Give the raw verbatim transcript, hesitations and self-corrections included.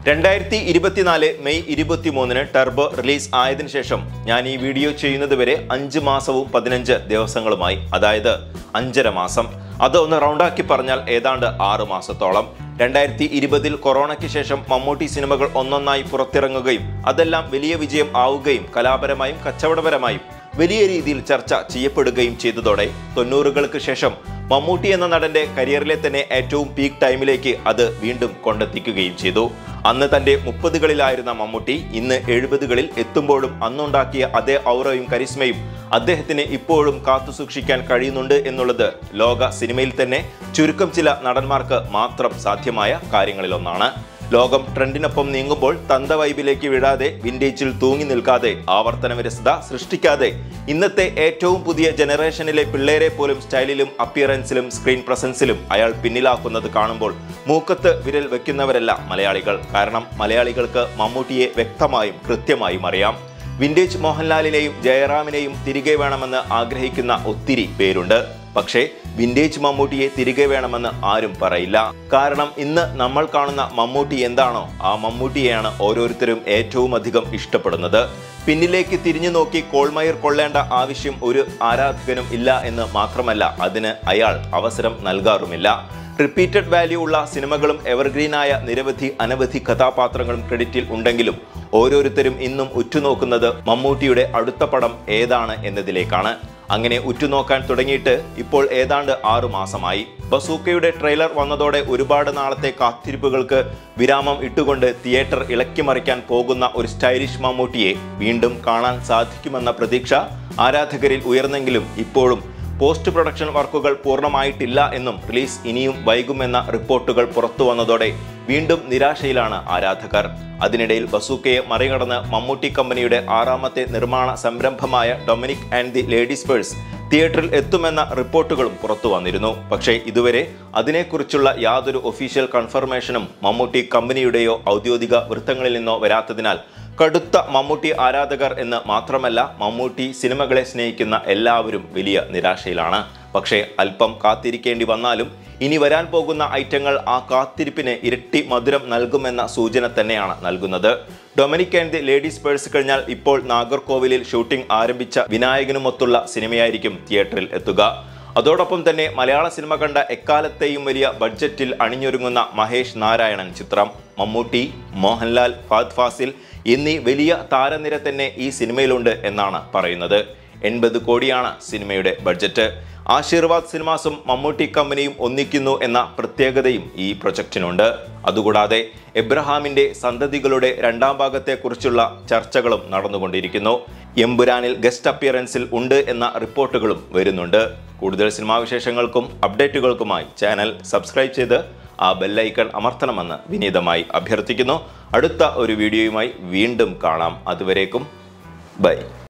രണ്ടായിരത്തി ഇരുപത്തിനാല് മെയ് ഇരുപത്തിമൂന്നിന് ടർബോ റിലീസ് ആയതിനു ശേഷം ഞാൻ ഈ വീഡിയോ ചെയ്യുന്നത് വരെ അഞ്ച് മാസവും പതിനഞ്ച് ദിവസങ്ങളുമായി, അതായത് അഞ്ചര മാസം. അത് ഒന്ന് റൗണ്ടാക്കി പറഞ്ഞാൽ ഏതാണ്ട് ആറു മാസത്തോളം. രണ്ടായിരത്തി ഇരുപതിൽ കൊറോണയ്ക്ക് ശേഷം മമ്മൂട്ടി സിനിമകൾ ഒന്നൊന്നായി പുറത്തിറങ്ങുകയും അതെല്ലാം വലിയ വിജയം ആവുകയും കലാപരമായും കച്ചവടപരമായും വലിയ രീതിയിൽ ചർച്ച ചെയ്യപ്പെടുകയും ചെയ്തതോടെ തൊണ്ണൂറുകൾക്ക് ശേഷം മമ്മൂട്ടി എന്ന നടന്റെ കരിയറിലെ തന്നെ ഏറ്റവും പീക്ക് ടൈമിലേക്ക് അത് വീണ്ടും കൊണ്ടെത്തിക്കുകയും ചെയ്തു. അന്ന് തന്റെ മുപ്പതുകളിലായിരുന്ന മമ്മൂട്ടി ഇന്ന് എഴുപതുകളിൽ എത്തുമ്പോഴും അന്നുണ്ടാക്കിയ അതേ ഔറയും കരിസ്മയും അദ്ദേഹത്തിന് ഇപ്പോഴും കാത്തുസൂക്ഷിക്കാൻ കഴിയുന്നുണ്ട് എന്നുള്ളത് ലോക സിനിമയിൽ തന്നെ ചുരുക്കം ചില നടന്മാർക്ക് മാത്രം സാധ്യമായ കാര്യങ്ങളിലൊന്നാണ്. ലോകം ട്രെൻഡിനൊപ്പം നീങ്ങുമ്പോൾ തന്ത വൈബിലേക്ക് വീഴാതെ, വിന്റേജിൽ തൂങ്ങി നിൽക്കാതെ, ആവർത്തന വിരസത സൃഷ്ടിക്കാതെ ഇന്നത്തെ ഏറ്റവും പുതിയ ജനറേഷനിലെ പിള്ളേരെ പോലും സ്റ്റൈലിലും അപ്പിയറൻസിലും സ്ക്രീൻ പ്രസൻസിലും അയാൾ പിന്നിലാക്കുന്നത് കാണുമ്പോൾ മൂക്കത്ത് വിരൽ വെക്കുന്നവരല്ല മലയാളികൾ. കാരണം മലയാളികൾക്ക് മമ്മൂട്ടിയെ വ്യക്തമായും കൃത്യമായും അറിയാം. വിന്റേജ് മോഹൻലാലിനെയും ജയറാമിനെയും തിരികെ വേണമെന്ന് ആഗ്രഹിക്കുന്ന ഒത്തിരി പേരുണ്ട്. പക്ഷേ വിന്റേജ് മമ്മൂട്ടിയെ തിരികെ വേണമെന്ന് ആരും പറയില്ല. കാരണം ഇന്ന് നമ്മൾ കാണുന്ന മമ്മൂട്ടി എന്താണോ ആ മമ്മൂട്ടിയെയാണ് ഓരോരുത്തരും ഏറ്റവും അധികം ഇഷ്ടപ്പെടുന്നത്. പിന്നിലേക്ക് തിരിഞ്ഞു നോക്കി കോൾമയർ കൊള്ളേണ്ട ആവശ്യം ഒരു ആരാധകനും ഇല്ല എന്ന് മാത്രമല്ല, അതിന് അയാൾ അവസരം നൽകാറുമില്ല. റിപ്പീറ്റഡ് വാല്യൂ ഉള്ള സിനിമകളും എവർഗ്രീനായ നിരവധി അനവധി കഥാപാത്രങ്ങളും ക്രെഡിറ്റിൽ ഉണ്ടെങ്കിലും ഓരോരുത്തരും ഇന്നും ഉറ്റുനോക്കുന്നത് മമ്മൂട്ടിയുടെ അടുത്ത പടം ഏതാണ് എന്നതിലേക്കാണ്. അങ്ങനെ ഉറ്റുനോക്കാൻ തുടങ്ങിയിട്ട് ഇപ്പോൾ ഏതാണ്ട് ആറു മാസമായി. ബസൂക്കയുടെ ട്രെയിലർ വന്നതോടെ ഒരുപാട് നാളത്തെ കാത്തിരിപ്പുകൾക്ക് വിരാമം ഇട്ടുകൊണ്ട് തിയേറ്റർ ഇളക്കിമറിക്കാൻ പോകുന്ന ഒരു സ്റ്റൈലിഷ് മമ്മൂട്ടിയെ വീണ്ടും കാണാൻ സാധിക്കുമെന്ന പ്രതീക്ഷ ആരാധകരിൽ ഉയർന്നെങ്കിലും ഇപ്പോഴും പോസ്റ്റ് പ്രൊഡക്ഷൻ വർക്കുകൾ പൂർണ്ണമായിട്ടില്ല എന്നും റിലീസ് ഇനിയും വൈകുമെന്ന റിപ്പോർട്ടുകൾ പുറത്തു വന്നതോടെ വീണ്ടും നിരാശയിലാണ് ആരാധകർ. അതിനിടയിൽ ബസൂക്കയെ മറികടന്ന് മമ്മൂട്ടി കമ്പനിയുടെ ആറാമത്തെ നിർമ്മാണ സംരംഭമായ Dominic and the ladies purse തിയേറ്ററിൽ എത്തുമെന്ന റിപ്പോർട്ടുകളും പുറത്തു വന്നിരുന്നു. പക്ഷേ ഇതുവരെ അതിനെക്കുറിച്ചുള്ള യാതൊരു ഒഫീഷ്യൽ കൺഫർമേഷനും മമ്മൂട്ടി കമ്പനിയുടെയോ ഔദ്യോഗിക വൃത്തങ്ങളിൽ നിന്നോ വരാത്തതിനാൽ കടുത്ത മമ്മൂട്ടി ആരാധകർ എന്ന് മാത്രമല്ല മമ്മൂട്ടി സിനിമകളെ സ്നേഹിക്കുന്ന എല്ലാവരും വലിയ നിരാശയിലാണ്. പക്ഷേ അല്പം കാത്തിരിക്കേണ്ടി വന്നാലും ഇനി വരാൻ പോകുന്ന ഐറ്റങ്ങൾ ആ കാത്തിരിപ്പിന് ഇരട്ടി മധുരം നൽകുമെന്ന സൂചന തന്നെയാണ് നൽകുന്നത്. Dominic and the ladies purse കഴിഞ്ഞാൽ ഇപ്പോൾ നാഗർകോവിലിൽ ഷൂട്ടിംഗ് ആരംഭിച്ച വിനായകനുമൊത്തുള്ള സിനിമയായിരിക്കും തിയേറ്ററിൽ എത്തുക. അതോടൊപ്പം തന്നെ മലയാള സിനിമ കണ്ട എക്കാലത്തെയും വലിയ ബഡ്ജറ്റിൽ അണിഞ്ഞൊരുങ്ങുന്ന മഹേഷ് നാരായണൻ ചിത്രം. മമ്മൂട്ടി, മോഹൻലാൽ, ഫഹദ് ഫാസിൽ എന്നീ വലിയ താരനിര തന്നെ ഈ സിനിമയിലുണ്ട് എന്നാണ് പറയുന്നത്. എൺപത് കോടിയാണ് സിനിമയുടെ ബഡ്ജറ്റ്. ആശീർവാദ് സിനിമാസും മമ്മൂട്ടി കമ്പനിയും ഒന്നിക്കുന്നു എന്ന പ്രത്യേകതയും ഈ പ്രൊജക്റ്റിനുണ്ട്. അതുകൂടാതെ എബ്രഹാമിന്റെ സന്തതികളുടെ രണ്ടാം ഭാഗത്തെക്കുറിച്ചുള്ള ചർച്ചകളും നടന്നുകൊണ്ടിരിക്കുന്നു. എമ്പുരാനിൽ ഗസ്റ്റ് അപ്പിയറൻസിൽ ഉണ്ട് എന്ന റിപ്പോർട്ടുകളും വരുന്നുണ്ട്. കൂടുതൽ സിനിമാ വിശേഷങ്ങൾക്കും അപ്ഡേറ്റുകൾക്കുമായി ചാനൽ സബ്സ്ക്രൈബ് ചെയ്ത് ആ ബെല്ലൈക്കൺ അമർത്തണമെന്ന് വിനീതമായി അഭ്യർത്ഥിക്കുന്നു. അടുത്ത ഒരു വീഡിയോയുമായി വീണ്ടും കാണാം. അതുവരേക്കും ബൈ.